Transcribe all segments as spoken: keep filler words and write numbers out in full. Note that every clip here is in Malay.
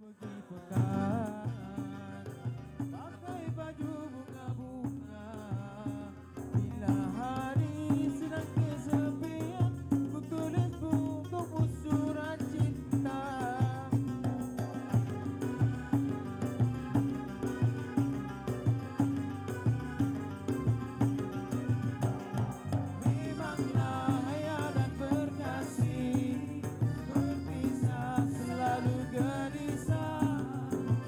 pergi pekan, pakai baju bunga-bunga. Bila hari sedang kesepian, ku tulis buku surat cinta. Memanglah ayah dan berkasih, berpisah selalu gelisah.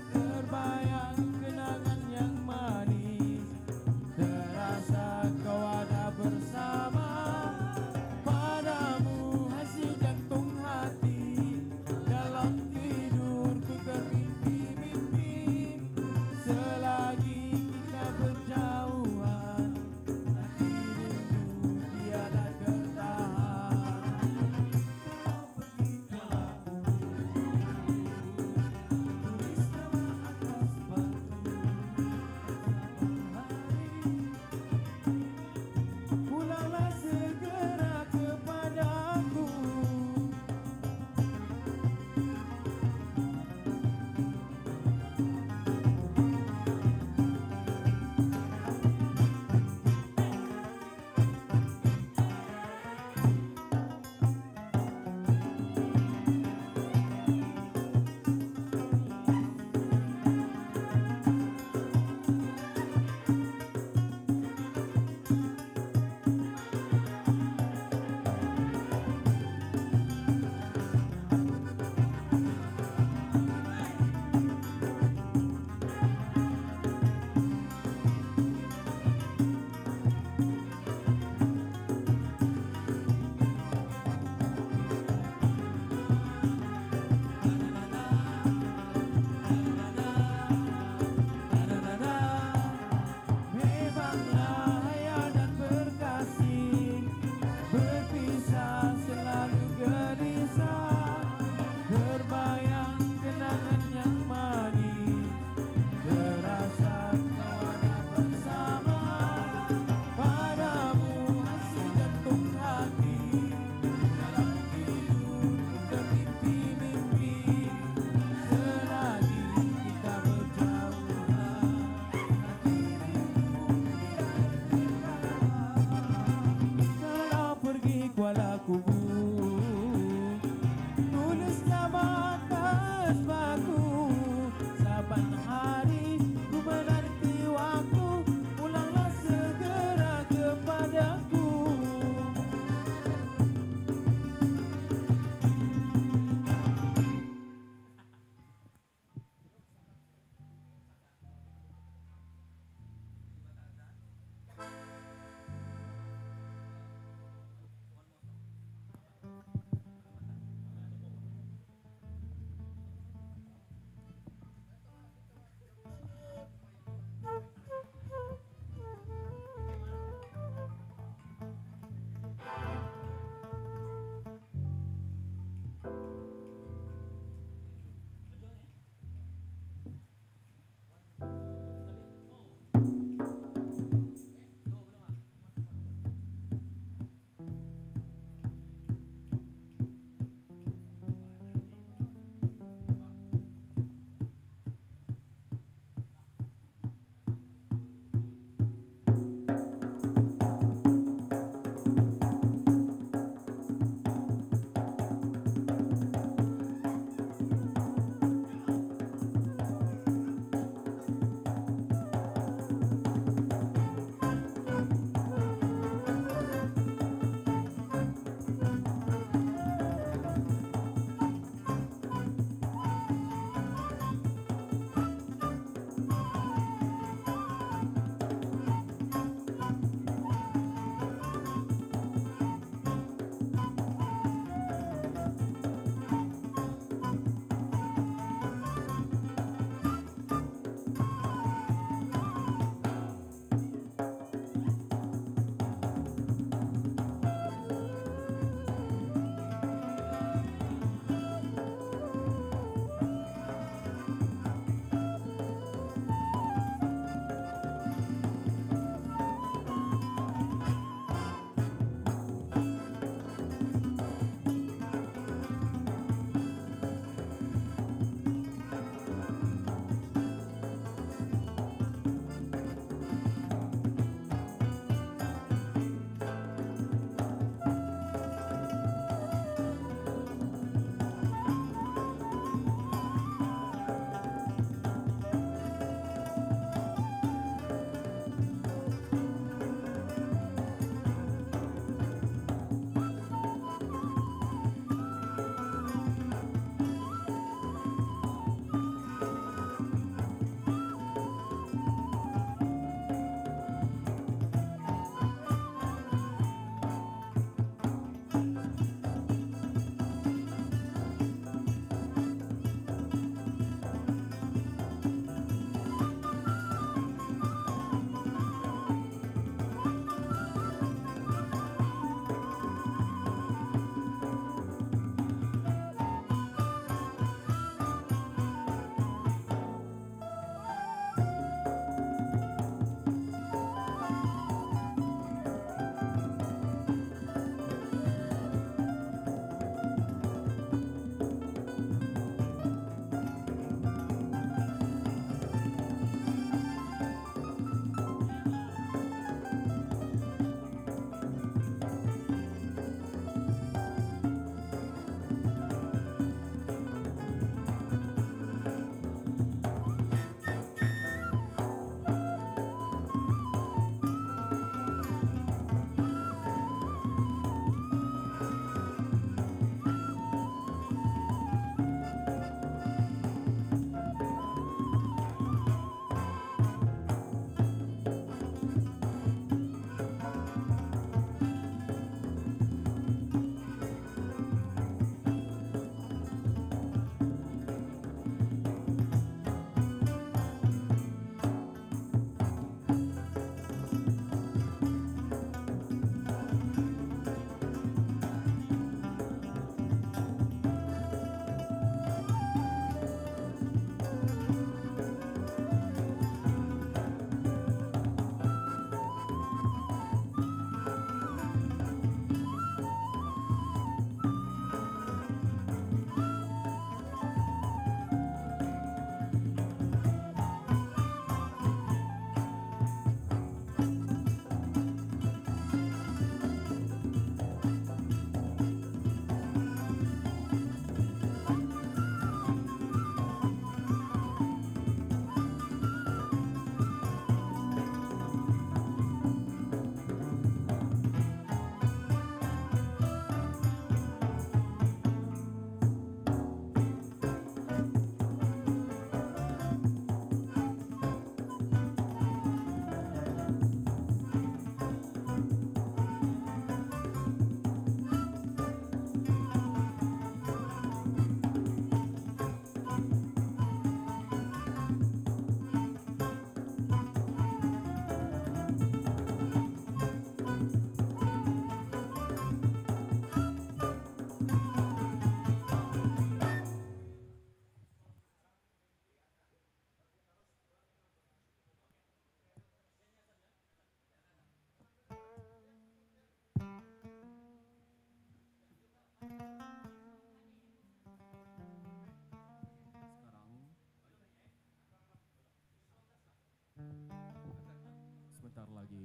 lagi.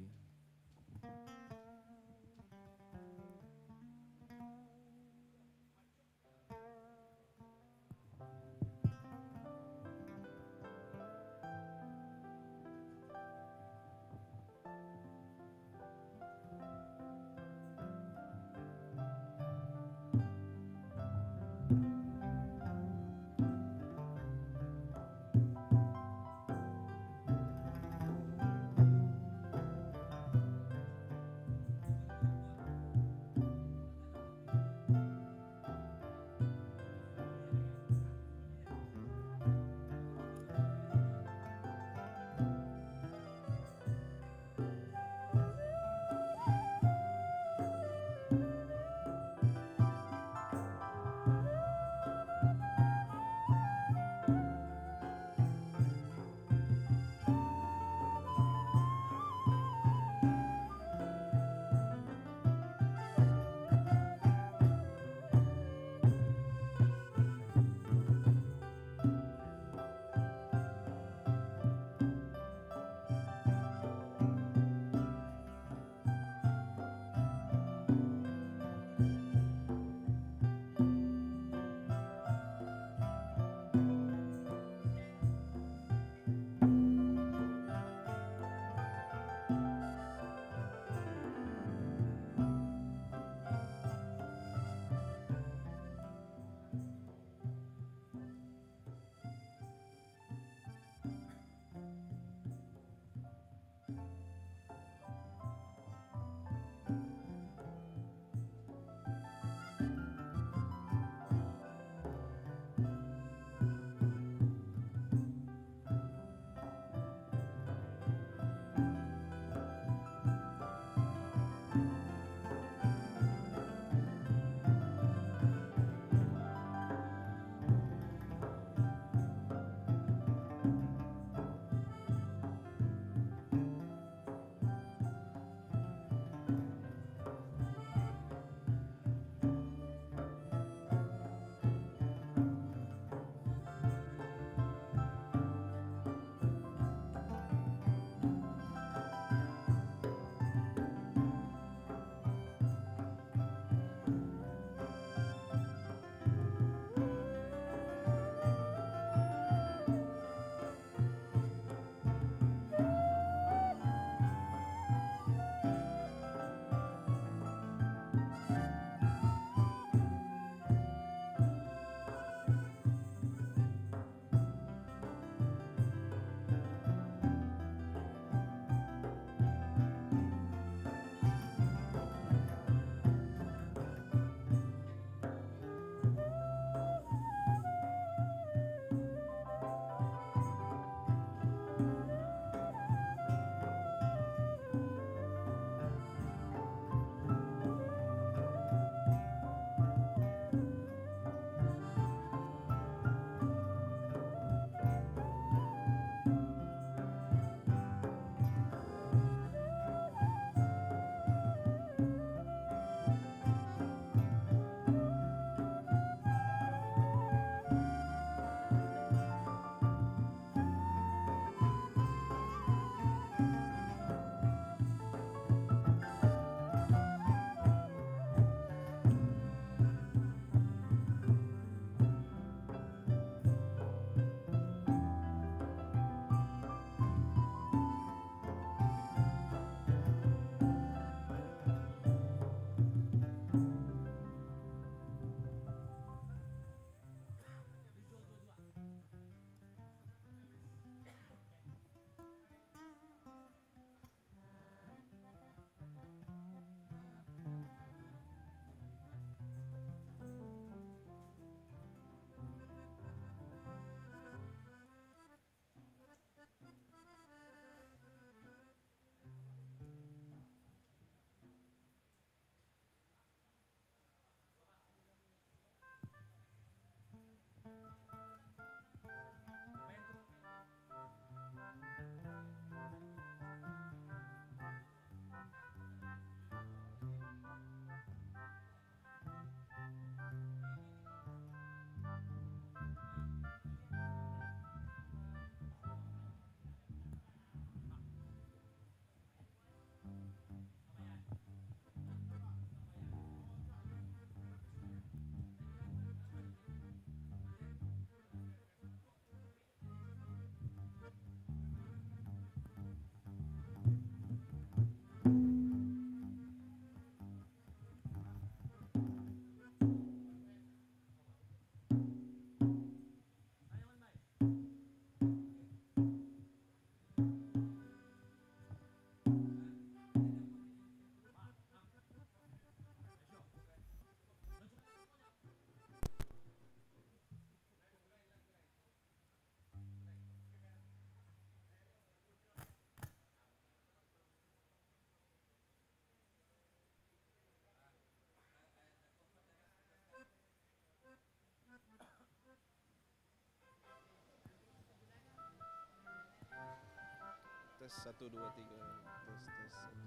tes satu dua tiga tes tes satu.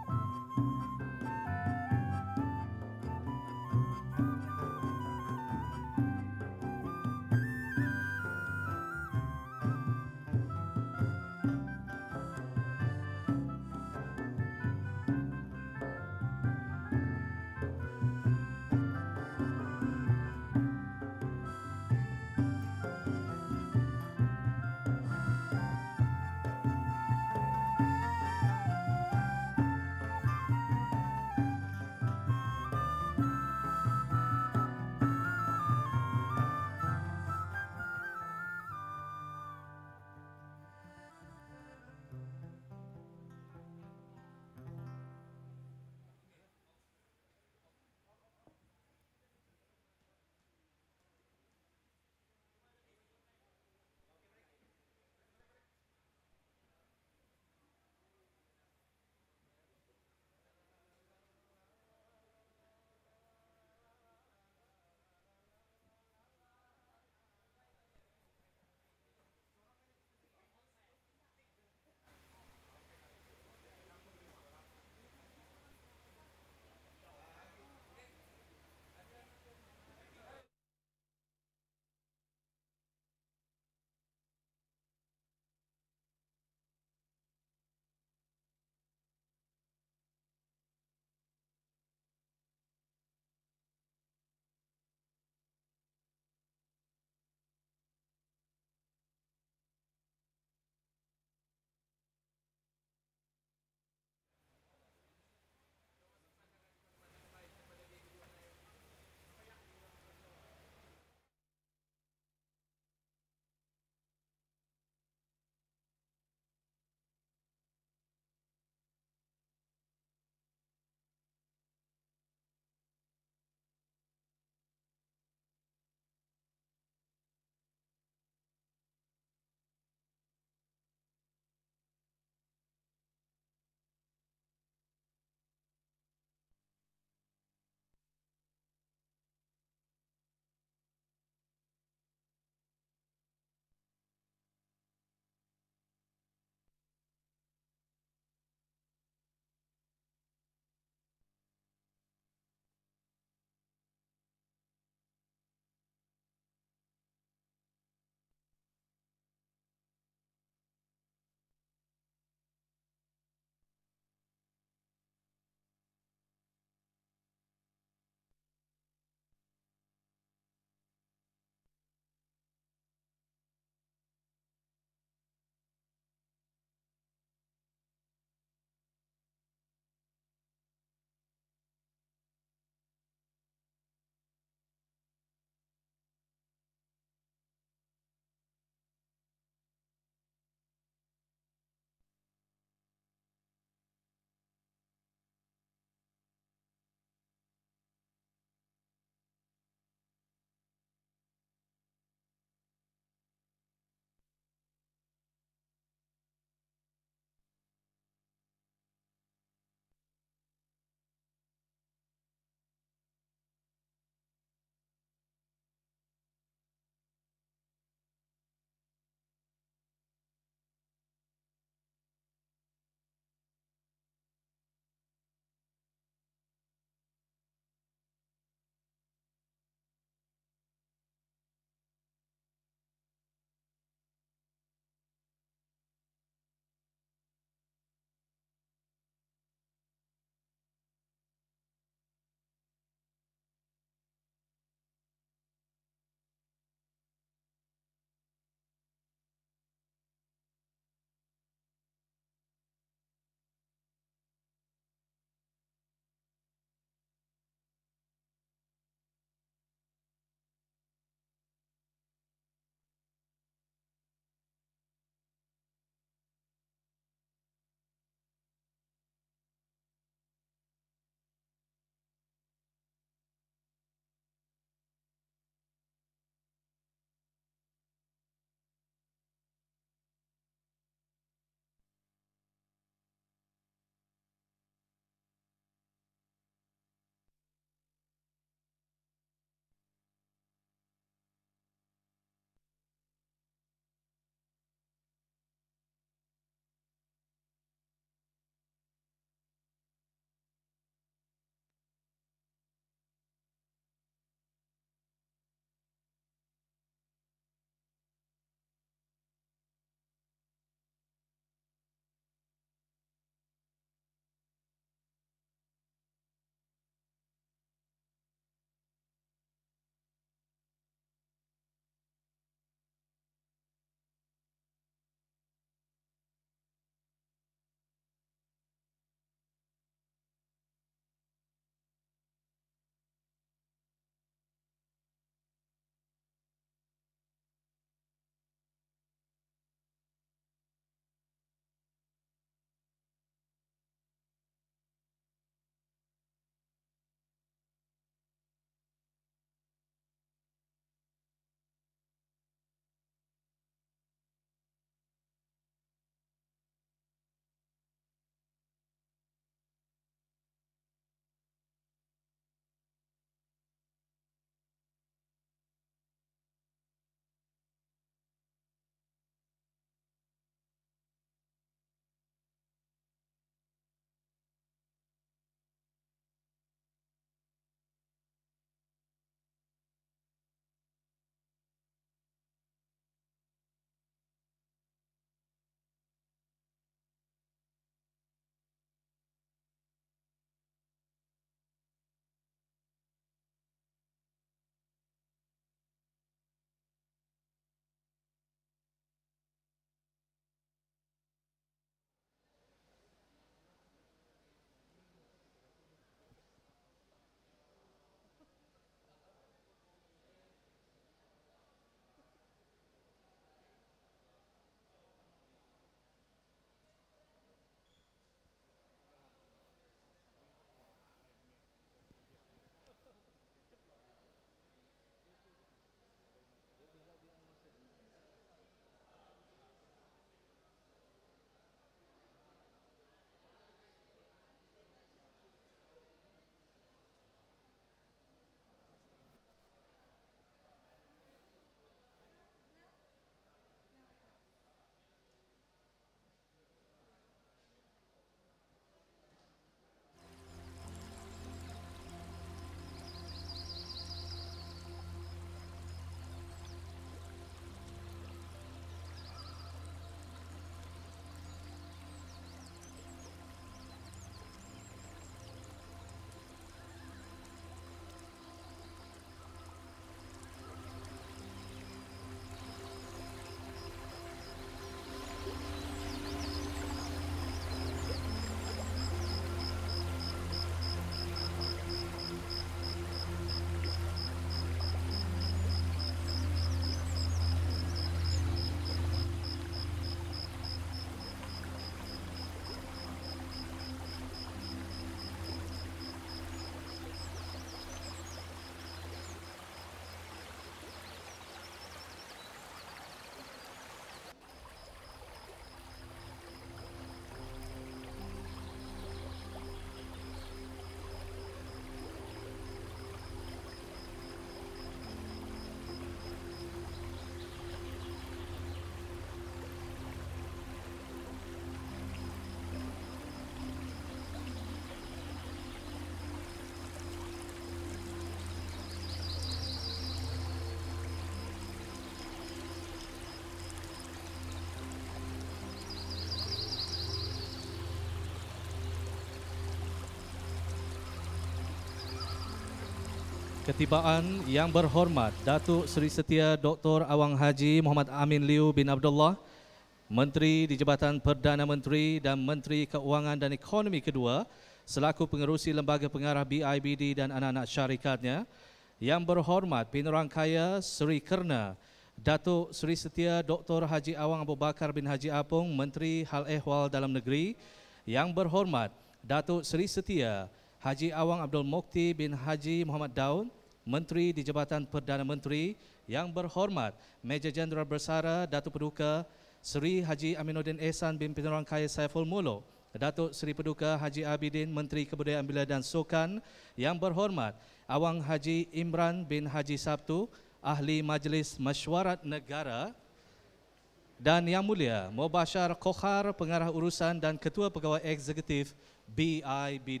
Ketibaan Yang Berhormat Datuk Seri Setia Doktor Awang Haji Muhammad Amin Liu bin Abdullah, Menteri di Jabatan Perdana Menteri dan Menteri Keuangan dan Ekonomi Kedua selaku pengerusi Lembaga Pengarah B I B D dan anak-anak syarikatnya. Yang Berhormat Penerang Kaya Seri Kerna Datuk Seri Setia Doktor Haji Awang Abu Bakar bin Haji Apong, Menteri Hal Ehwal Dalam Negeri. Yang Berhormat Datuk Seri Setia Haji Awang Abdul Mukti bin Haji Muhammad Daud, Menteri di Jabatan Perdana Menteri. Yang Berhormat Major Jeneral Bersara Datuk Paduka Seri Haji Aminuddin Ehsan bin Penerang Kaya Saiful Muluk, Datuk Seri Paduka Haji Abidin, Menteri Kebudayaan Belia dan Sukan. Yang Berhormat Awang Haji Imran bin Haji Sabtu, Ahli Majlis Mesyuarat Negara. Dan Yang Mulia Mubashar Khokhar, Pengarah Urusan dan Ketua Pegawai Eksekutif B I B D.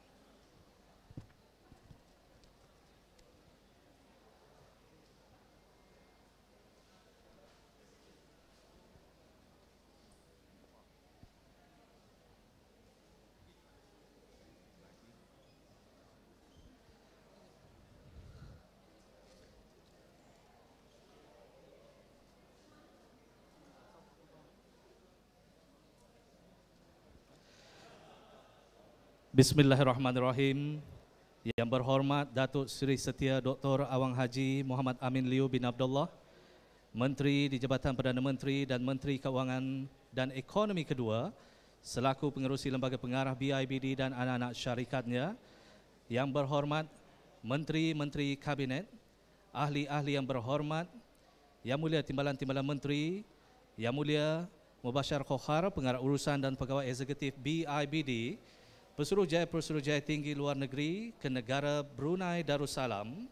Bismillahirrahmanirrahim. Yang Berhormat Datuk Seri Setia Doktor Awang Haji Muhammad Amin Liu bin Abdullah, Menteri di Jabatan Perdana Menteri dan Menteri Keuangan dan Ekonomi Kedua selaku pengerusi Lembaga Pengarah B I B D dan anak-anak syarikatnya. Yang Berhormat Menteri-Menteri Kabinet, ahli-ahli yang berhormat, Yang Mulia Timbalan-Timbalan Menteri, Yang Mulia Mubashar Khokhar, Pengarah Urusan dan Pegawai Eksekutif B I B D, Pesuruhjaya-Pesuruhjaya Tinggi Luar Negeri ke negara Brunei Darussalam.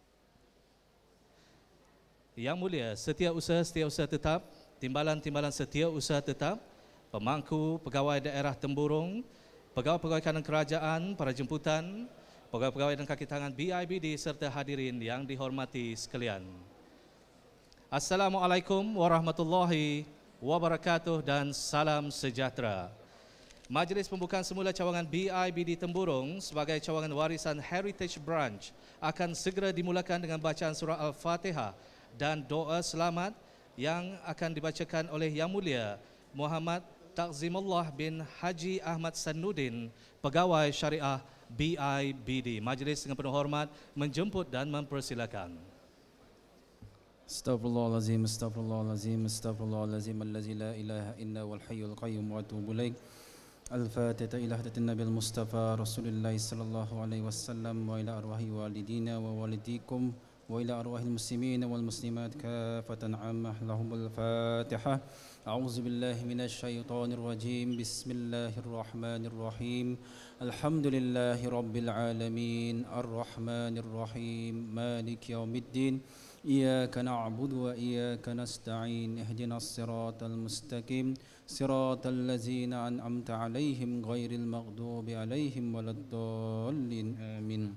Yang Mulia Setiausaha Setiausaha Tetap, Timbalan-Timbalan Setiausaha Tetap, Pemangku Pegawai Daerah Temburong, Pegawai-Pegawai Kanan Kerajaan, para jemputan, Pegawai-Pegawai dan kaki tangan B I B D serta hadirin yang dihormati sekalian. Assalamualaikum warahmatullahi wabarakatuh dan salam sejahtera. Majlis pembukaan semula cawangan B I B D Temburong sebagai cawangan warisan Heritage Branch akan segera dimulakan dengan bacaan surah Al-Fatihah dan doa selamat yang akan dibacakan oleh Yang Mulia Muhammad Takzimullah bin Haji Ahmad Sanuddin, Pegawai Syariah B I B D. Majlis dengan penuh hormat menjemput dan mempersilakan. Astaghfirullahalazim, astaghfirullahalazim, astaghfirullahalazim allazi la ilaha illa wal hayyul qayyum wa atubu ilaik. Al-Fatihah ila hadatin Nabil Mustafa Rasulullah sallallahu alaihi wasallam wa ila arwahi walidina wa walidikum wa ila arwahil muslimin wal muslimat kafatan ammah lahumul Fatihah. A'udzu billahi minasy syaithanir rajim. Bismillahirrahmanirrahim. Alhamdulillahi rabbil alamin arrahmanir rahim maliki yaumiddin. Iyyaka na'budu wa iyyaka nasta'in. Ihdinas siratal mustaqim. Siratal ladzina an'amta 'alaihim ghairil maghdubi 'alaihim waladdallin. Amin.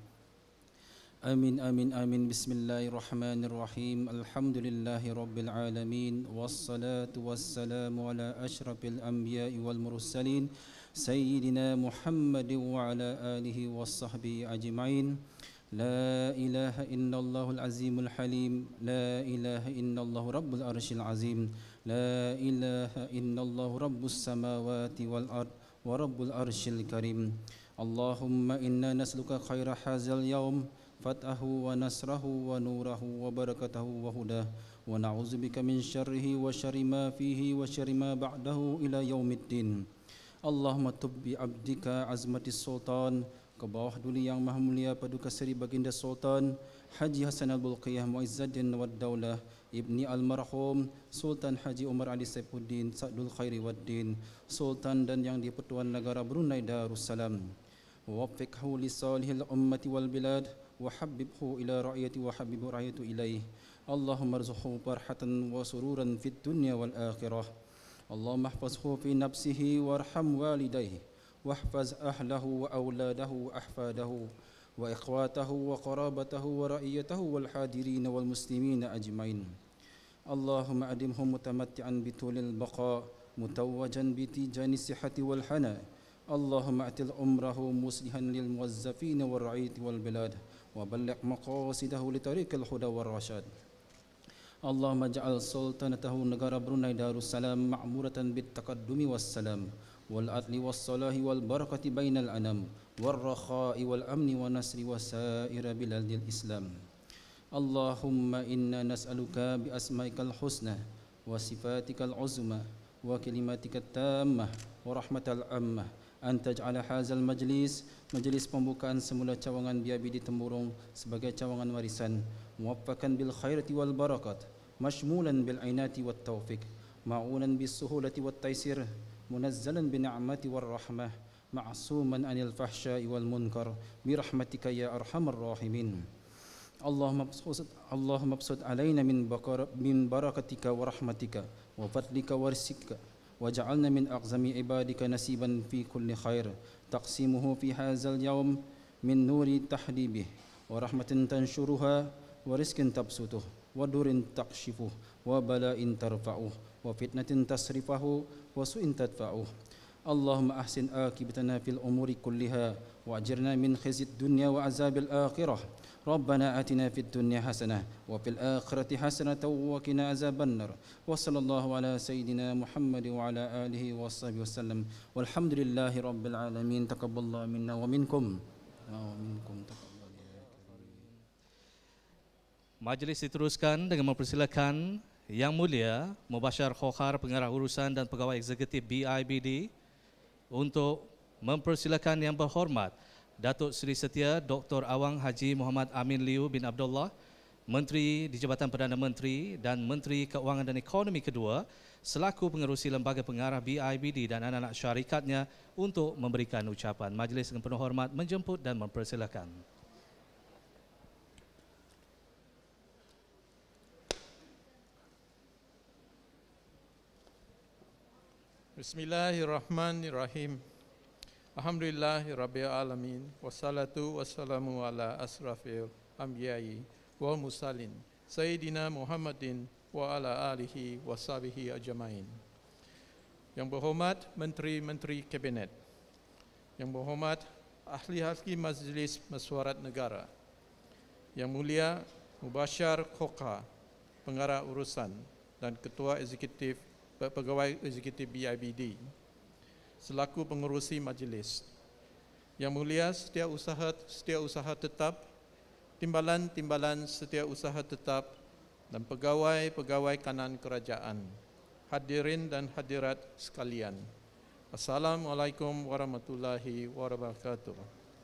Amin amin amin. Bismillahirrahmanirrahim. Alhamdulillahi rabbil alamin. Wassalatu wassalamu ala asyrafil anbiya'i wal mursalin sayyidina Muhammadin wa ala alihi wassahbihi ajma'in. La ilaha illallahul azimul halim. La ilaha illallah rabbul arsyil azim. La ilaha illallah rabbus samawati wal ard wa rabbul arsyil karim. Allahumma inna nasluka khaira hazal yawm, fatahu wa nasrahu wa nurahu wa barakatahu wa hudah, wa na'udzubika min syarrihi wa syarri ma fihi wa syarri ma ba'dahu ila yaumiddin. Allahumma tubbi abdika azmatis sultan, ke bawah duli yang maha mulia Paduka Seri Baginda Sultan Haji Hasan Al-Bulqiyah Muizzuddin wad Daulah Ibni Almarhum Sultan Haji Umar Ali Saifuddin Sa'dul Khairi Waddin, Sultan dan yang di-Pertuan Negara Brunei Darussalam. Waffiqhu li salihil ummati wal bilad wa habibhu ila ra'yati wa habibu ra'yatu ilaih. Allahumma arzuqhu farhatan wa sururan fid dunya wal akhirah. Allahumma ihfazhu fi nafsihi warham walidayhi واحفظ أهله وأولاده وأحفاده وإخواته وقرابته ورعيته والحاضرين والمسلمين أجمعين. اللهم أدمهم متمتعا بطول البقاء متوجا بتيجان الصحة والحناء اللهم أتل عمره مصلحا للموظفين والرعية والبلاد وبلغ مقاصده لطريق الهدى والرشاد. اللهم اجعل سلطنته negara Brunei Darussalam معمورة بالتقدم والسلام والعدل والصلاح والبركة بين الأنام والرخاء والأمن والنصر وسائر بلاد الإسلام. اللهم إنا نسألك بأسمائك الحسنى وصفاتك العظمى وكلماتك التامة ورحمة العامة أن تجعل هذا المجلس majlis pembukaan semula cawangan B I B D Temburong sebagai cawangan warisan muwaffakan bil khairati wal barakat mashmulan bil ainati wat taufiq ma'unan bis suhulati wat taysir munazzalan bin ni'mati war rahmah ma'suman anil fahsya'i wal munkar bi rahmatika ya arhamar rahimin. Allahumma absut Allahumma absut alaina min bakar min barakatika wa rahmatika wa fadlika wa rizqika waj'alna min a'zami ibadika nasiban fi kulli khair taqsimuhu fi hadzal yawm min nuri tahdibih wa rahmatin tanshuruha wa rizqin tabsutuh wa durin takshifuh wa bala'in tarfa'uh wa fitnatin tasrifahu wa su'in tadfa'uh. Allahumma ahsin akibatana fil umuri kulliha wa ajirna min khizyid dunya wa azabil akhirah. Rabbana atina fid dunya hasanah wa fil akhirati hasanah wa qina azaban nar. Wa sallallahu ala sayyidina Muhammad wa ala alihi wa sahbihi wasallam. Walhamdulillahi rabbil alamin. Taqabbalallahu minna wa minkum. Wa minkum taqabbal. Majlis diteruskan dengan mempersilakan Yang Mulia Mubashar Khokhar, Pengarah Urusan dan Pegawai Eksekutif B I B D, untuk mempersilakan Yang Berhormat Datuk Seri Setia Doktor Awang Haji Muhammad Amin Liu bin Abdullah, Menteri di Jabatan Perdana Menteri dan Menteri Keuangan dan Ekonomi kedua, selaku pengerusi Lembaga Pengarah B I B D dan anak-anak syarikatnya, untuk memberikan ucapan. Majlis dengan penuh hormat menjemput dan mempersilakan. Bismillahirrahmanirrahim. Alhamdulillahi rabbil alamin. Wassalatu wassalamu ala asrafil anbiya'i wal mursalin Sayyidina Muhammadin wa ala alihi wa sahbihi ajmain. Yang berhormat Menteri-Menteri Kabinet, yang berhormat Ahli-Ahli Majlis Mesyuarat Negara, Yang Mulia Mubashar Khokhar, Pengarah Urusan dan Ketua Eksekutif Pegawai Eksekutif B I B D, selaku pengerusi majlis, Yang Mulia Setiausaha Setiausaha Tetap, Timbalan-Timbalan Setiausaha Tetap dan pegawai-pegawai kanan kerajaan, hadirin dan hadirat sekalian, Assalamualaikum warahmatullahi wabarakatuh.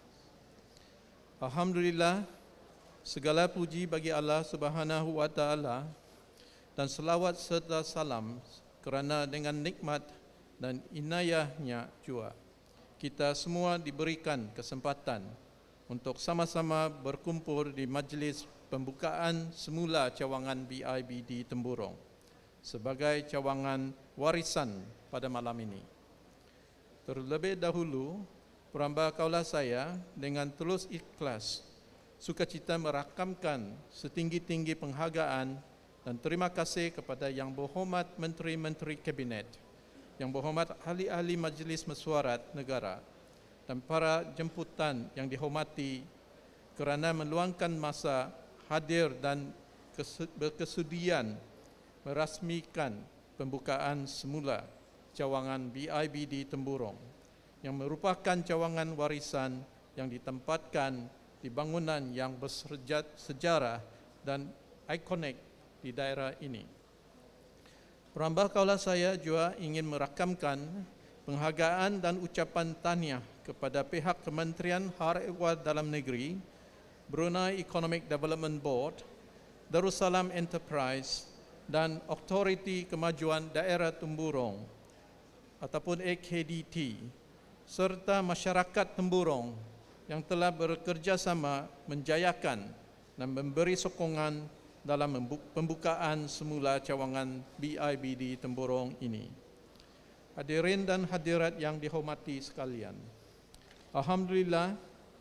Alhamdulillah, segala puji bagi Allah Subhanahu wa taala dan selawat serta salam kerana dengan nikmat dan inayahnya jua kita semua diberikan kesempatan untuk sama-sama berkumpul di majlis pembukaan semula cawangan B I B D Temburong sebagai cawangan warisan pada malam ini. Terlebih dahulu, peramba kaulah saya dengan tulus ikhlas sukacita merakamkan setinggi-tinggi penghargaan dan terima kasih kepada Yang Berhormat Menteri-Menteri Kabinet, Yang Berhormat Ahli-Ahli Majlis Mesyuarat Negara dan para jemputan yang dihormati kerana meluangkan masa hadir dan berkesudian merasmikan pembukaan semula cawangan B I B D Temburong yang merupakan cawangan warisan yang ditempatkan di bangunan yang bersejarah dan ikonik di daerah ini. Perambah kaulah saya juga ingin merakamkan penghargaan dan ucapan tahniah kepada pihak Kementerian Hal Ehwal Dalam Negeri, Brunei Economic Development Board, Darussalam Enterprise dan Authority Kemajuan Daerah Temburong ataupun A K D T, serta masyarakat Temburong yang telah bekerjasama menjayakan dan memberi sokongan dalam pembukaan semula cawangan B I B D Temburong ini. Hadirin dan hadirat yang dihormati sekalian, alhamdulillah,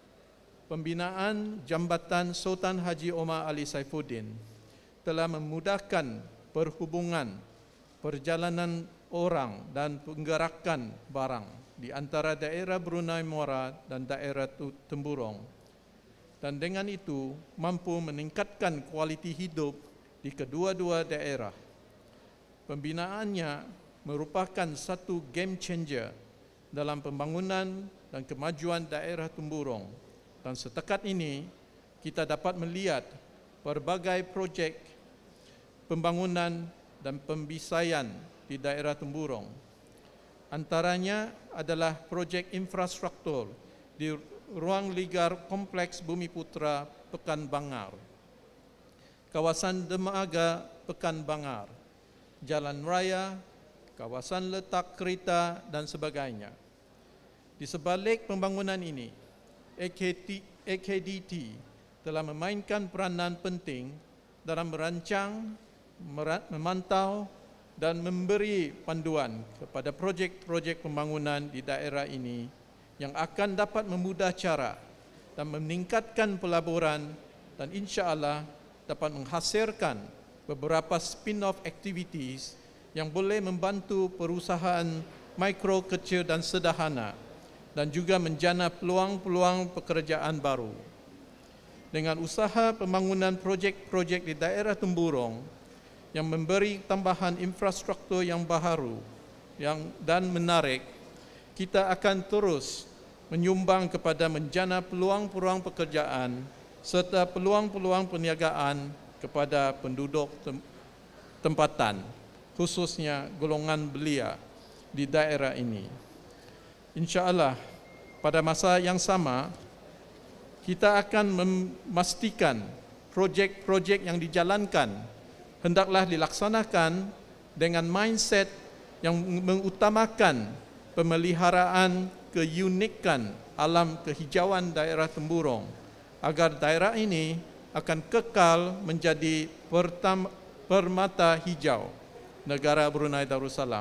pembinaan Jambatan Sultan Haji Omar Ali Saifuddin telah memudahkan perhubungan perjalanan orang dan penggerakan barang di antara daerah Brunei Muara dan daerah Temburong, dan dengan itu mampu meningkatkan kualiti hidup di kedua-dua daerah. Pembinaannya merupakan satu game changer dalam pembangunan dan kemajuan daerah Temburong, dan setakat ini kita dapat melihat berbagai projek pembangunan dan pembisaian di daerah Temburong. Antaranya adalah projek infrastruktur di ruang ligar Kompleks Bumi Putra Pekan Bangar, kawasan dermaga Pekan Bangar, jalan raya, kawasan letak kereta dan sebagainya. Di sebalik pembangunan ini, A K D T telah memainkan peranan penting dalam merancang, memantau dan memberi panduan kepada projek-projek pembangunan di daerah ini yang akan dapat memudah cara dan meningkatkan pelaburan dan insya-Allah dapat menghasilkan beberapa spin-off activities yang boleh membantu perusahaan mikro, kecil dan sederhana dan juga menjana peluang-peluang pekerjaan baru. Dengan usaha pembangunan projek-projek di daerah Temburong yang memberi tambahan infrastruktur yang baharu yang dan menarik, kita akan terus menyumbang kepada menjana peluang-peluang pekerjaan serta peluang-peluang perniagaan kepada penduduk tempatan, khususnya golongan belia di daerah ini. InsyaAllah pada masa yang sama kita akan memastikan projek-projek yang dijalankan hendaklah dilaksanakan dengan mindset yang mengutamakan pemeliharaan keunikan alam kehijauan daerah Temburong agar daerah ini akan kekal menjadi pertama, permata hijau negara Brunei Darussalam.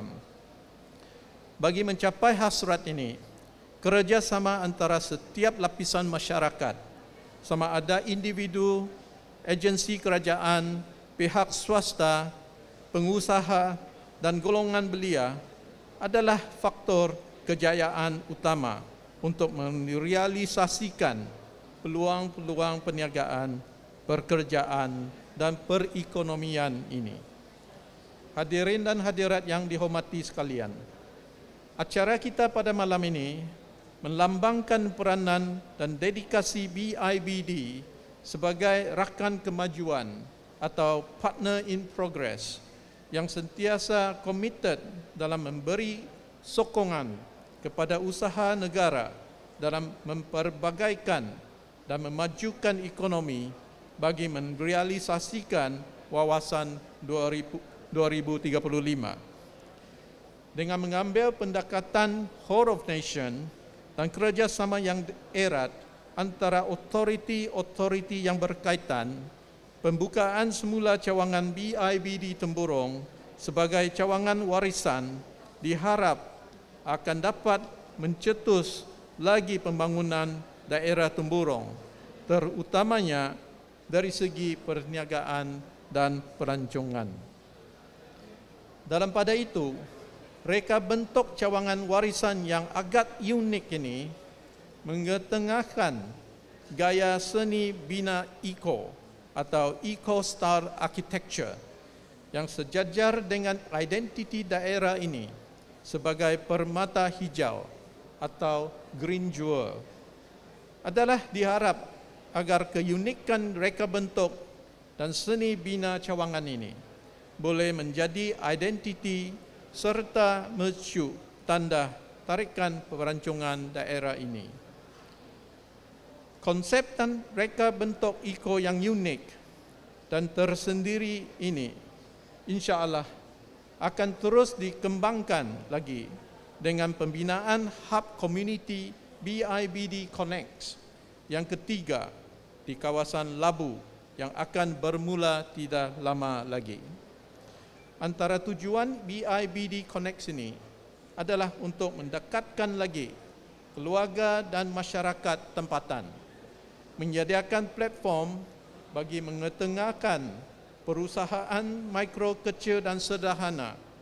Bagi mencapai hasrat ini, kerjasama antara setiap lapisan masyarakat, sama ada individu, agensi kerajaan, pihak swasta, pengusaha dan golongan belia adalah faktor kejayaan utama untuk merealisasikan peluang-peluang perniagaan, pekerjaan dan perekonomian ini. Hadirin dan hadirat yang dihormati sekalian, acara kita pada malam ini melambangkan peranan dan dedikasi B I B D sebagai rakan kemajuan atau partner in progress yang sentiasa komited dalam memberi sokongan kepada usaha negara dalam memperbagaikan dan memajukan ekonomi bagi merealisasikan wawasan dua ribu tiga puluh lima. Dengan mengambil pendekatan whole of nation dan kerjasama yang erat antara otoriti-otoriti yang berkaitan, pembukaan semula cawangan B I B D Temburong sebagai cawangan warisan diharap akan dapat mencetus lagi pembangunan daerah Temburong, terutamanya dari segi perniagaan dan perancangan. Dalam pada itu, reka bentuk cawangan warisan yang agak unik ini mengetengahkan gaya seni bina eco atau eco-style architecture yang sejajar dengan identiti daerah ini sebagai permata hijau atau green jewel. Adalah diharap agar keunikan reka bentuk dan seni bina cawangan ini boleh menjadi identiti serta mercu tanda tarikan perancangan daerah ini. Konsep dan reka bentuk eco yang unik dan tersendiri ini insya-Allah akan terus dikembangkan lagi dengan pembinaan hub community B I B D Connects yang ketiga di kawasan Labu yang akan bermula tidak lama lagi. Antara tujuan B I B D Connects ini adalah untuk mendekatkan lagi keluarga dan masyarakat tempatan, menyediakan platform bagi mengetengahkan perusahaan mikro, kecil dan sederhana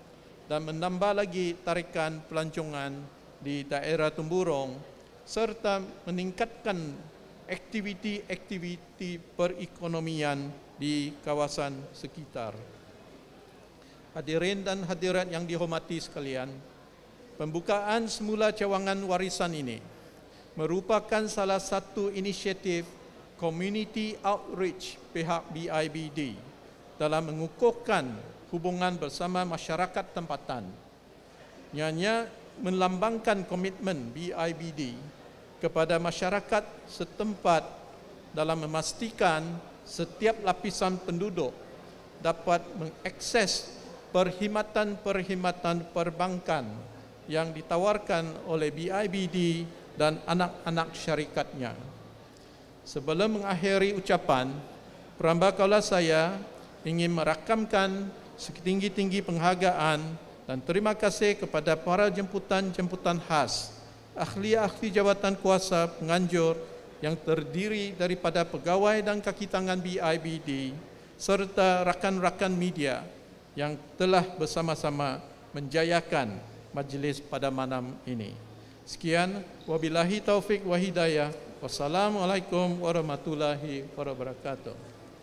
dan menambah lagi tarikan pelancongan di daerah Temburong serta meningkatkan aktiviti-aktiviti perekonomian di kawasan sekitar. Hadirin dan hadirat yang dihormati sekalian, pembukaan semula cawangan warisan ini merupakan salah satu inisiatif Community Outreach pihak B I B D dalam mengukuhkan hubungan bersama masyarakat tempatan. Ianya melambangkan komitmen B I B D kepada masyarakat setempat dalam memastikan setiap lapisan penduduk dapat mengakses perkhidmatan-perkhidmatan perbankan yang ditawarkan oleh B I B D dan anak-anak syarikatnya. Sebelum mengakhiri ucapan, perambakaulah saya ingin merakamkan setinggi-tinggi penghargaan dan terima kasih kepada para jemputan-jemputan khas, ahli-ahli jawatan kuasa penganjur yang terdiri daripada pegawai dan kaki tangan B I B D serta rakan-rakan media yang telah bersama-sama menjayakan majlis pada malam ini. Sekian, wabillahi taufik wa hidayah. Wassalamualaikum warahmatullahi wabarakatuh.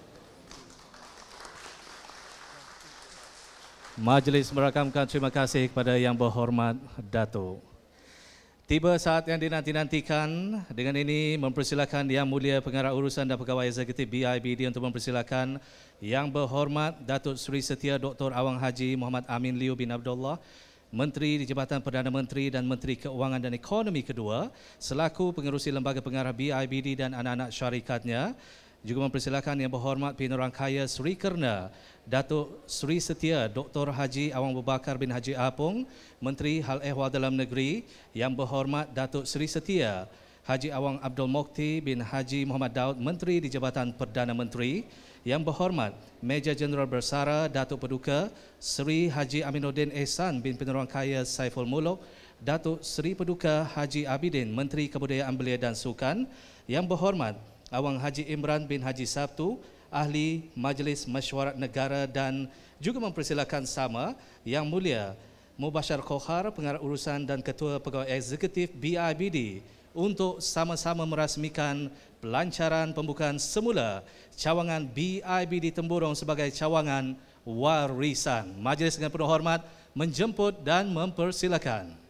Majlis merakamkan terima kasih kepada Yang Berhormat Dato'. Tiba saat yang dinanti-nantikan. Dengan ini mempersilakan Yang Mulia Pengarah Urusan dan Pegawai Eksekutif B I B D untuk mempersilakan Yang Berhormat Datuk Seri Setia Doktor Awang Haji Muhammad Amin Liu bin Abdullah, Menteri di Jabatan Perdana Menteri dan Menteri Keuangan dan Ekonomi Kedua, selaku pengerusi Lembaga Pengarah B I B D dan anak-anak syarikatnya. Juga mempersilakan Yang Berhormat Penerangkaya Seri Kerna Datuk Seri Setia Doktor Haji Awang Bakar bin Haji Apong, Menteri Hal Ehwal Dalam Negeri. Yang Berhormat Datuk Seri Setia Haji Awang Abdul Mokti bin Haji Muhammad Daud, Menteri di Jabatan Perdana Menteri. Yang Berhormat Major Jeneral Bersara Datuk Paduka Seri Haji Aminuddin Ehsan bin Penerangkaya Saiful Muluk, Datuk Seri Paduka Haji Abidin, Menteri Kebudayaan Belia dan Sukan. Yang Berhormat Awang Haji Imran bin Haji Sabtu, Ahli Majlis Mesyuarat Negara, dan juga mempersilakan sama Yang Mulia Mubashar Khokhar, Pengarah Urusan dan Ketua Pegawai Eksekutif B I B D untuk sama-sama merasmikan pelancaran pembukaan semula cawangan B I B D Temburong sebagai cawangan warisan. Majlis dengan penuh hormat menjemput dan mempersilakan.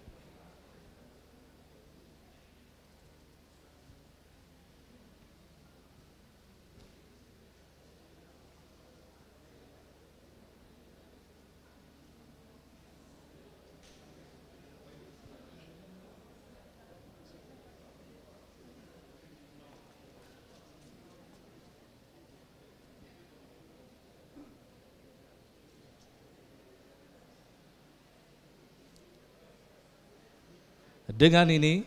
Dengan ini,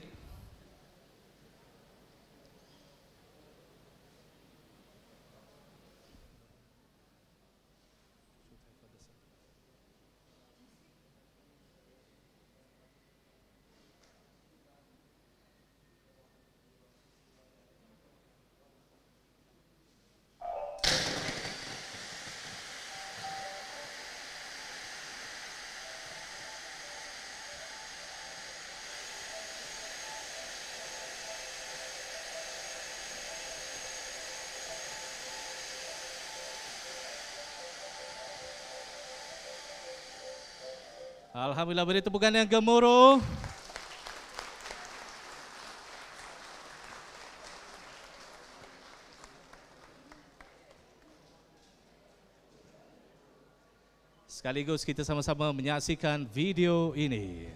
alhamdulillah, beri tepukan yang gemuruh. Sekaligus kita sama-sama menyaksikan video ini.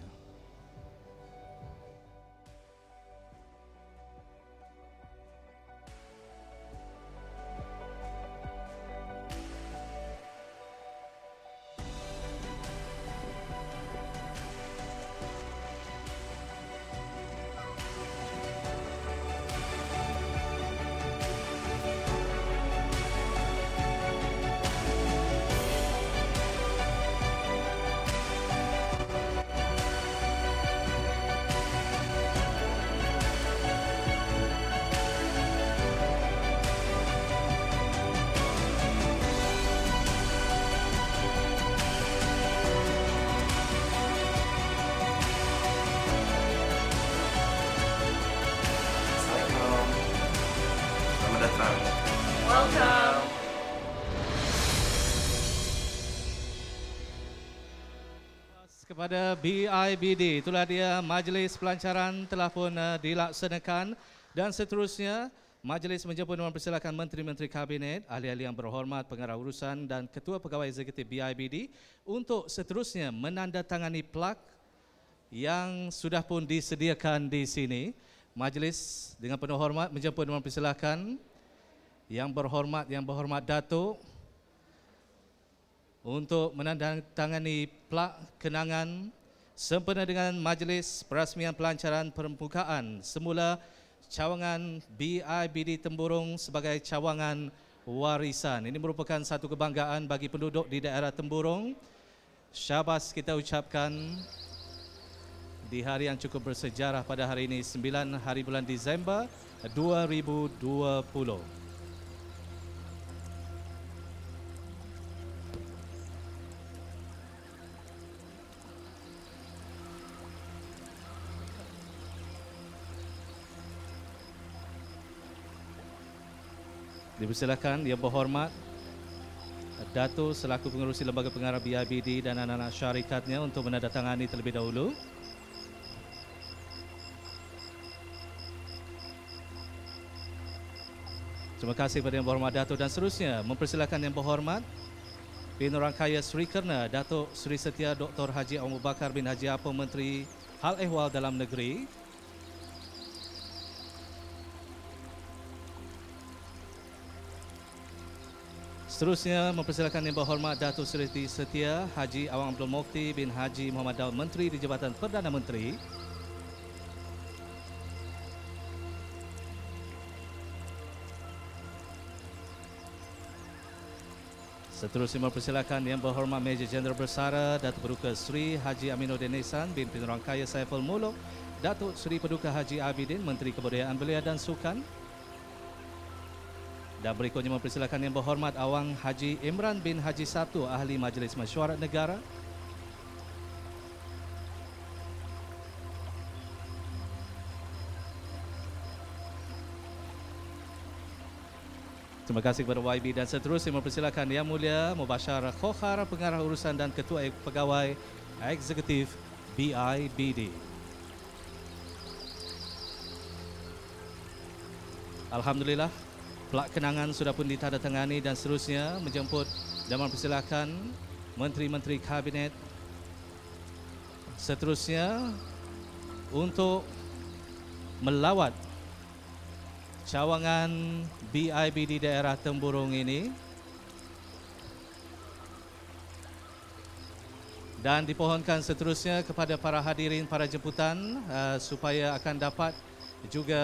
datang. Welcome. Kepada B I B D, itulah dia majlis pelancaran telah pun uh, dilaksanakan dan seterusnya majlis menjemput dan mempersilakan menteri-menteri kabinet, ahli-ahli yang berhormat, pengarah urusan dan ketua pegawai eksekutif B I B D untuk seterusnya menandatangani plak yang sudah pun disediakan di sini. Majlis dengan penuh hormat menjemput dan mempersilakan yang berhormat yang berhormat Datuk untuk menandatangani plak kenangan sempena dengan majlis perasmian pelancaran permukaan semula cawangan B I B D Temburong sebagai cawangan warisan. Ini merupakan satu kebanggaan bagi penduduk di daerah Temburong. Syabas kita ucapkan di hari yang cukup bersejarah pada hari ini, sembilan hari bulan Disember dua ribu dua puluh. Dipersilakan Yang Berhormat Dato' selaku pengerusi Lembaga Pengarah B I B D dan anak-anak syarikatnya untuk menandatangani terlebih dahulu. Terima kasih kepada Yang Berhormat Dato' dan seterusnya mempersilakan Yang Berhormat Penerangkaya Sri Kerna Dato' Sri Setia Doktor Haji Abu Bakar bin Haji Apong Menteri Hal Ehwal Dalam Negeri. Seterusnya mempersilakan Yang Berhormat Dato' Sri Setia Haji Awang Abdul Mokti bin Haji Muhammad Daud Menteri di Jabatan Perdana Menteri. Seterusnya mempersilakan Yang Berhormat Major Jeneral Bersara Datuk Paduka Sri Haji Aminuddin Ihsan bin Penerangkaya Saiful Muluk Datuk Sri Paduka Haji Abidin Menteri Kebudayaan Belia dan Sukan. Dan berikutnya mempersilakan Yang Berhormat Awang Haji Imran bin Haji Sabtu Ahli Majlis Mesyuarat Negara. Terima kasih kepada Y B dan seterusnya mempersilakan Yang Mulia Mubashar Khokhar Pengarah Urusan dan Ketua Pegawai Eksekutif B I B D. Alhamdulillah, plak kenangan sudah pun ditandatangani dan seterusnya menjemput dan mempersilakan Menteri-Menteri Kabinet seterusnya untuk melawat cawangan B I B D daerah Temburong ini dan dipohonkan seterusnya kepada para hadirin, para jemputan uh, supaya akan dapat juga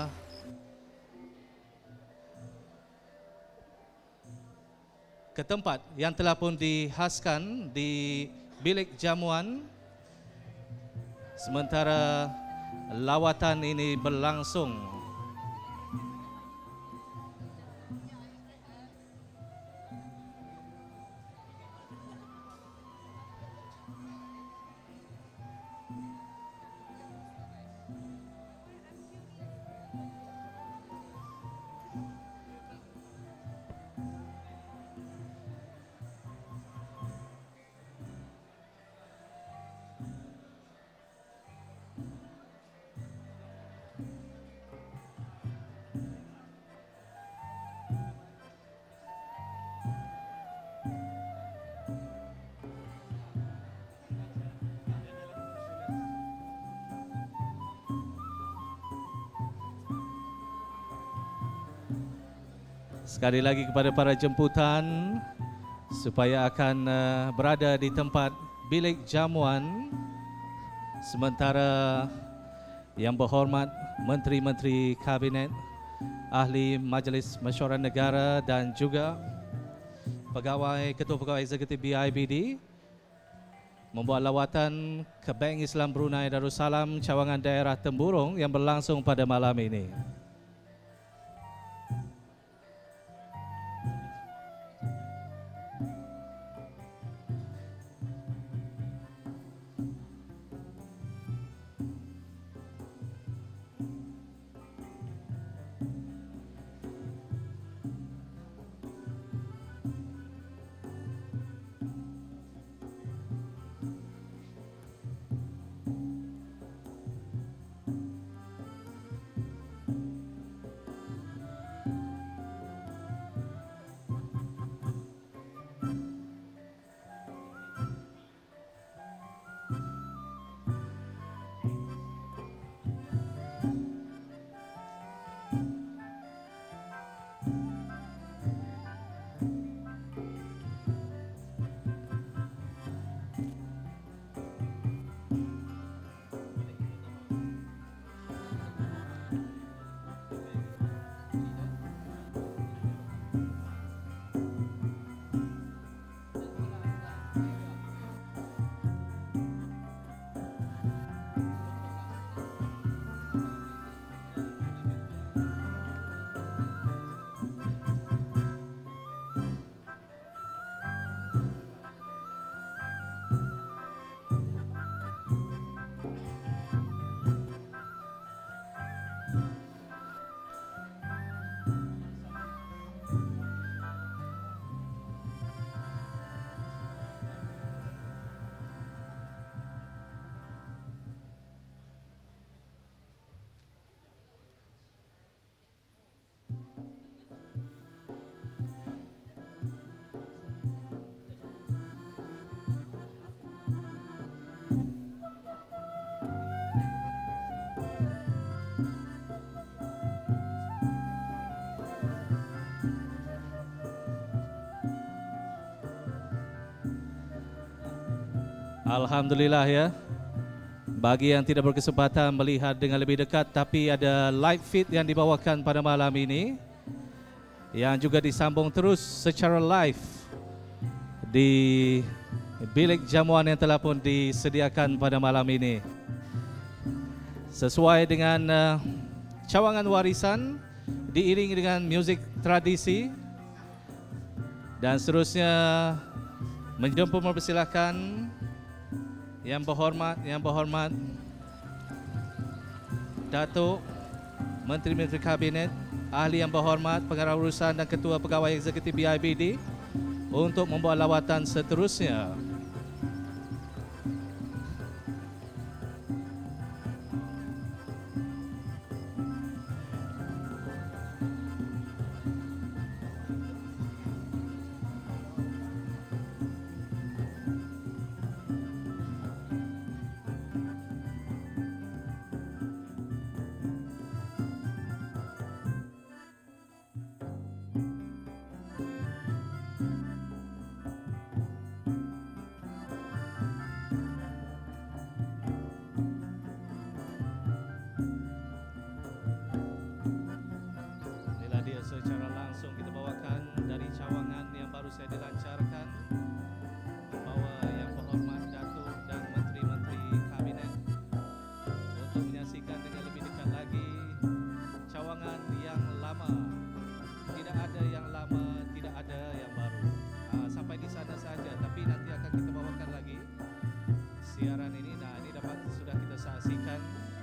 ke tempat yang telah pun dihaskan di bilik jamuan sementara lawatan ini berlangsung. Sekali lagi kepada para jemputan supaya akan uh, berada di tempat bilik jamuan sementara Yang Berhormat Menteri-Menteri Kabinet, Ahli Majlis Mesyuarat Negara dan juga Pegawai Ketua Pegawai Eksekutif B I B D membuat lawatan ke Bank Islam Brunei Darussalam cawangan daerah Temburong yang berlangsung pada malam ini. Alhamdulillah ya. Bagi yang tidak berkesempatan melihat dengan lebih dekat, tapi ada live feed yang dibawakan pada malam ini yang juga disambung terus secara live di bilik jamuan yang telah pun disediakan pada malam ini. Sesuai dengan uh, cawangan warisan diiringi dengan muzik tradisi, dan seterusnya menjemput mempersilakan yang berhormat, yang berhormat Datuk Menteri-Menteri Kabinet, ahli yang berhormat, pengarah urusan dan ketua pegawai eksekutif B I B D untuk membuat lawatan seterusnya. Secara langsung kita bawakan dari cawangan yang baru saya dilancarkan, membawa yang berhormat Datuk dan Menteri-Menteri Kabinet untuk menyaksikan dengan lebih dekat lagi cawangan yang lama. Tidak ada yang lama, tidak ada yang baru. Aa, sampai di sana saja, tapi nanti akan kita bawakan lagi siaran ini. Nah, ini dapat sudah kita saksikan.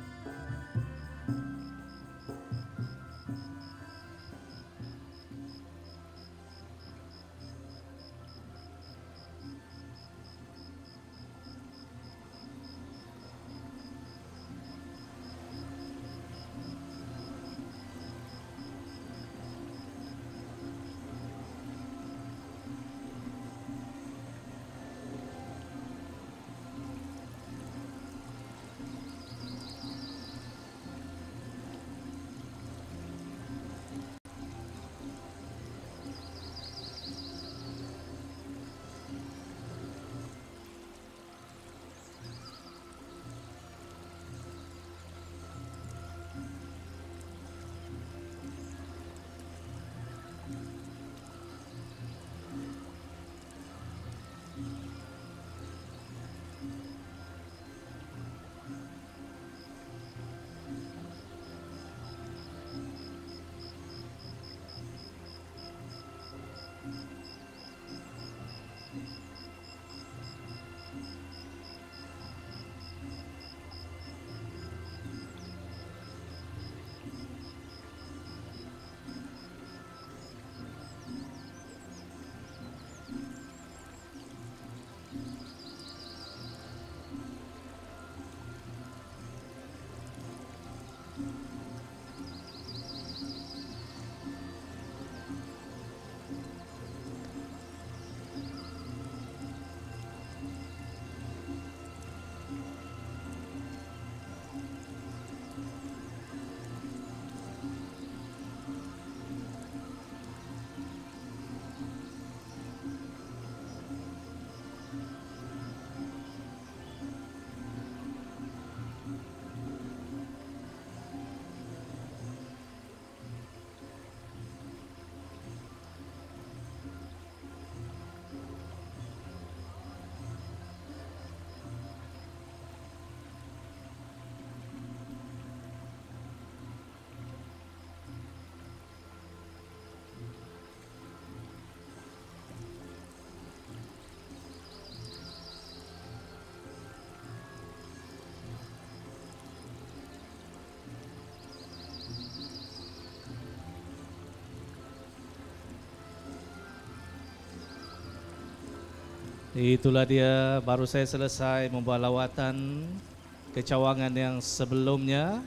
Itulah dia, baru saya selesai membuat lawatan ke cawangan yang sebelumnya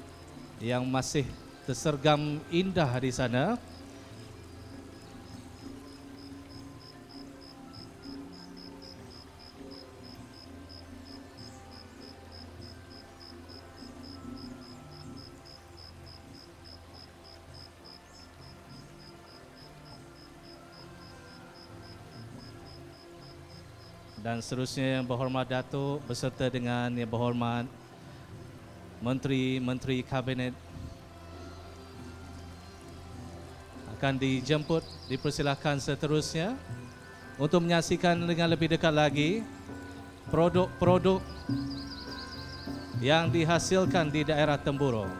yang masih tersergam indah di sana. dan seterusnya Yang Berhormat Datuk beserta dengan Yang Berhormat Menteri-Menteri Kabinet akan dijemput, dipersilakan seterusnya untuk menyaksikan dengan lebih dekat lagi produk-produk yang dihasilkan di daerah Temburong.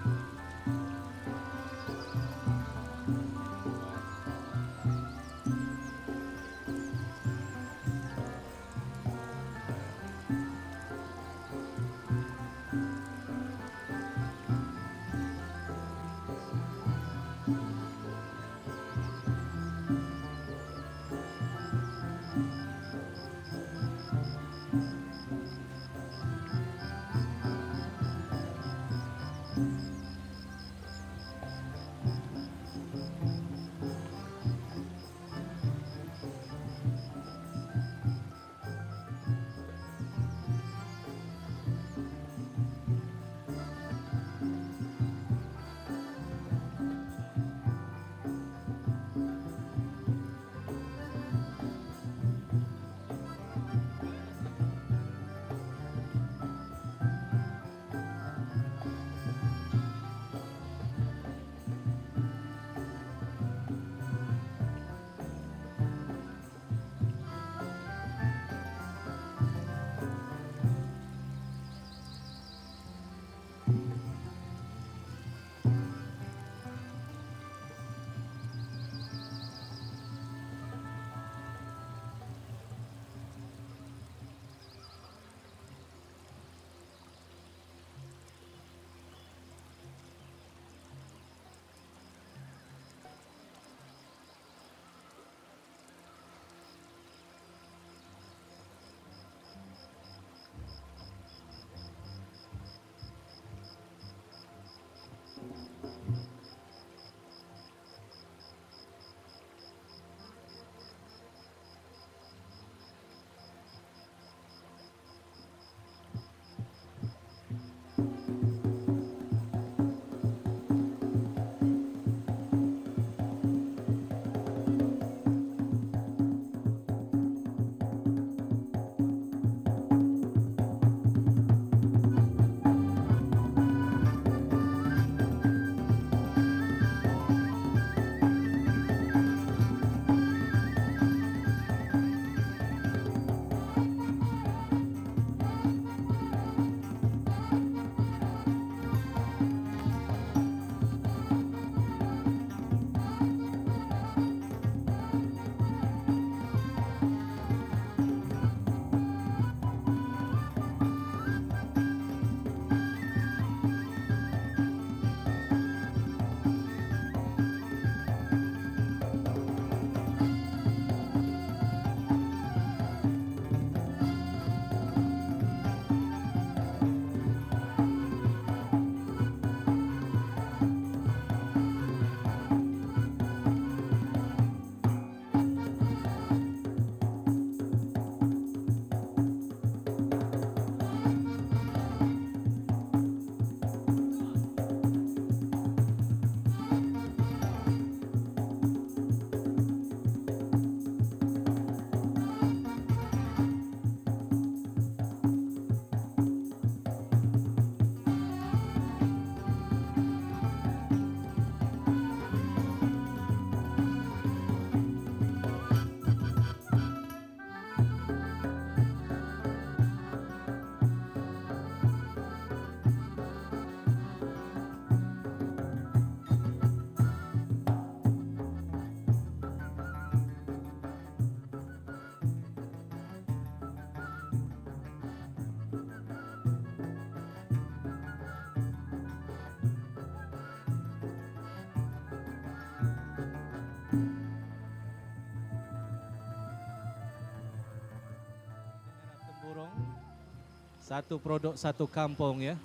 Satu produk satu kampung ya.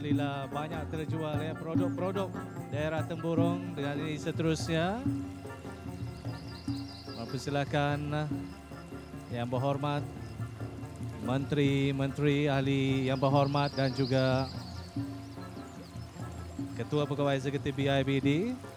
Alhamdulillah banyak terjual ya produk-produk daerah Temburong. Dengan ini seterusnya mempersilakan yang berhormat Menteri-Menteri Ahli yang berhormat dan juga Ketua Pegawai Eksekutif B I B D.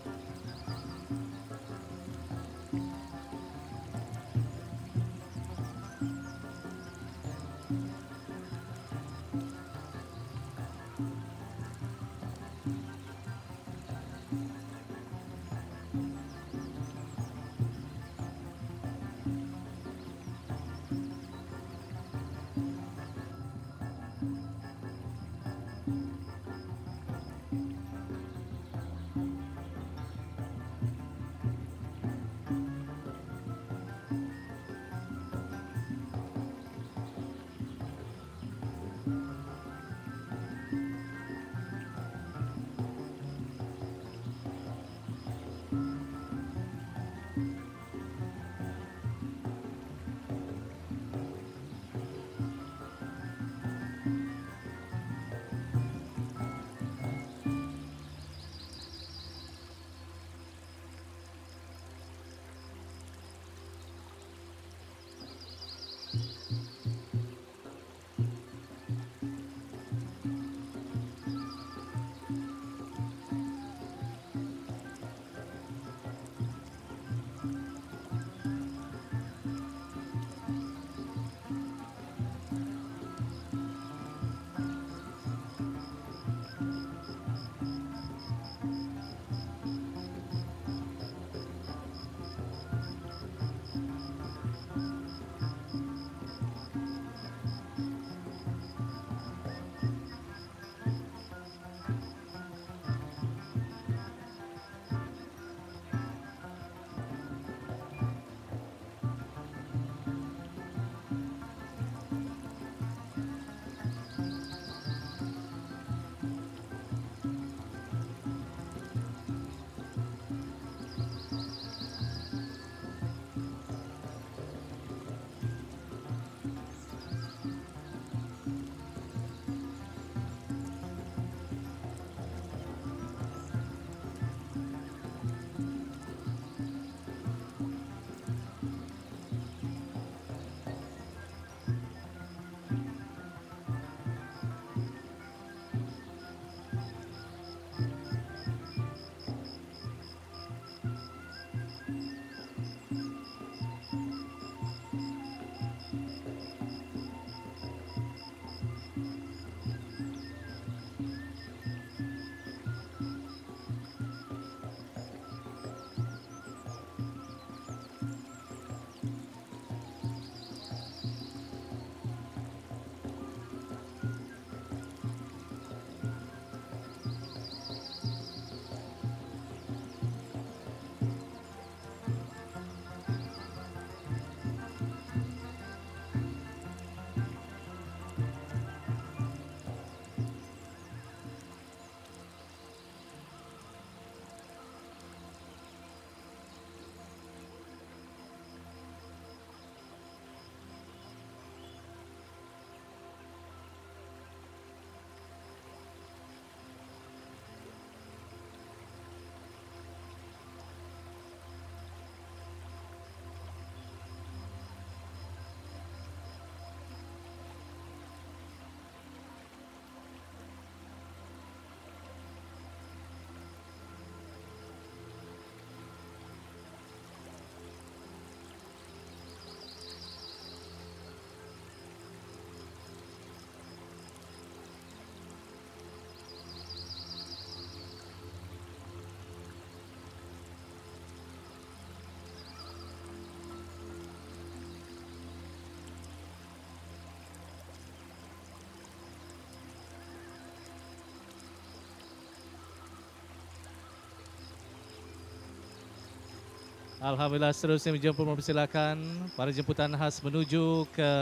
Alhamdulillah, seterusnya menjemput mempersilakan para jemputan khas menuju ke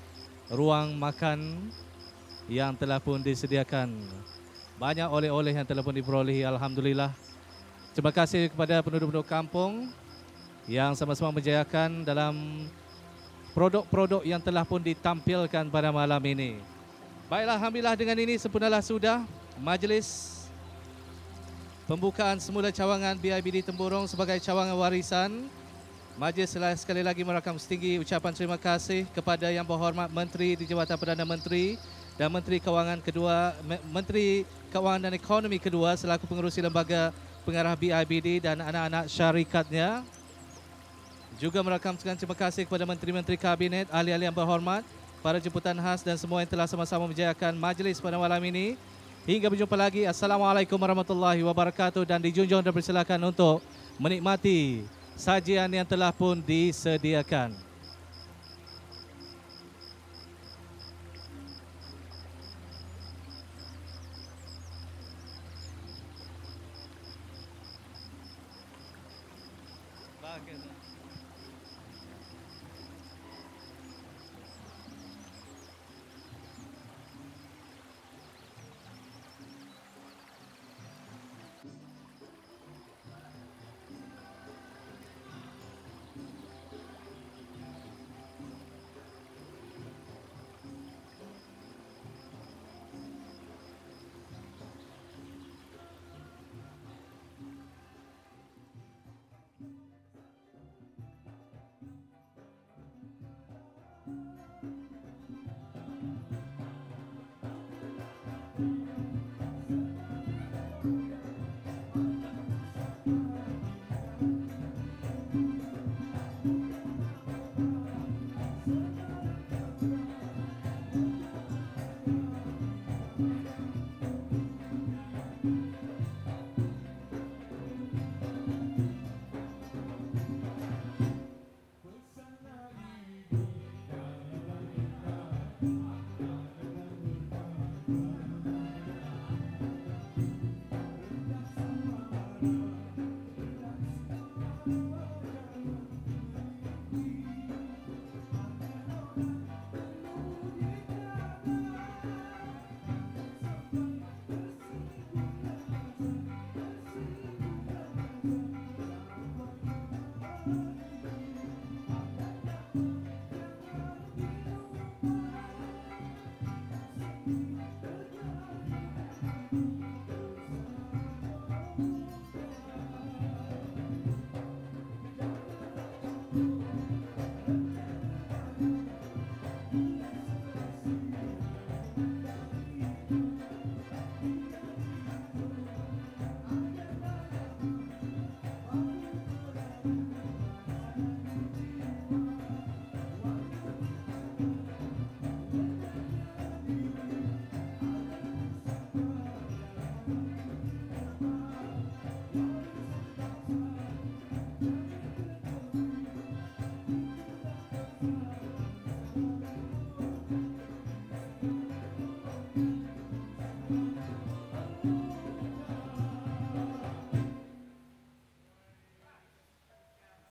ruang makan yang telah pun disediakan. Banyak oleh-oleh yang telah pun diperolehi, alhamdulillah. Terima kasih kepada penduduk-penduduk kampung yang sama-sama menjayakan dalam produk-produk yang telah pun ditampilkan pada malam ini. Baiklah, alhamdulillah dengan ini sempurnalah sudah majlis pembukaan semula cawangan B I B D Temburong sebagai cawangan warisan. Majlis sekali lagi merakam setinggi ucapan terima kasih kepada Yang Berhormat Menteri di Jabatan Perdana Menteri dan Menteri Kewangan kedua, Menteri Kewangan dan Ekonomi kedua selaku pengerusi lembaga pengarah B I B D dan anak-anak syarikatnya. Juga merakamkan terima kasih kepada menteri-menteri kabinet, ahli-ahli yang berhormat, para jemputan khas dan semua yang telah sama-sama menjayakan majlis pada malam ini. Hingga berjumpa lagi. Assalamualaikum warahmatullahi wabarakatuh dan dijunjung dan persilakan untuk menikmati sajian yang telah pun disediakan. Bagus.